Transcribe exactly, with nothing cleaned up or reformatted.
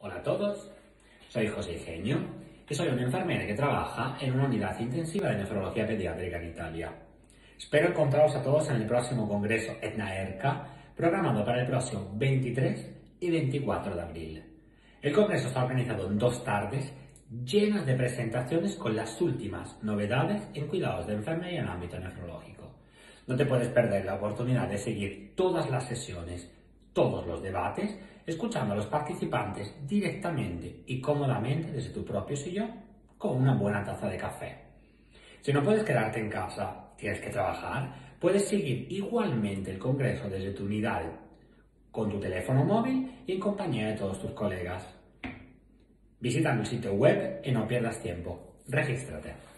Hola a todos, soy José Ingenio y soy un enfermero que trabaja en una unidad intensiva de nefrología pediátrica en Italia. Espero encontraros a todos en el próximo congreso ETNA-ERCA, programado para el próximo veintitrés y veinticuatro de abril. El congreso está organizado en dos tardes llenas de presentaciones con las últimas novedades en cuidados de enfermería en el ámbito nefrológico. No te puedes perder la oportunidad de seguir todas las sesiones, todos los debates, escuchando a los participantes directamente y cómodamente desde tu propio sillón con una buena taza de café. Si no puedes quedarte en casa, tienes que trabajar, puedes seguir igualmente el congreso desde tu unidad con tu teléfono móvil y en compañía de todos tus colegas. Visita el sitio web y no pierdas tiempo. Regístrate.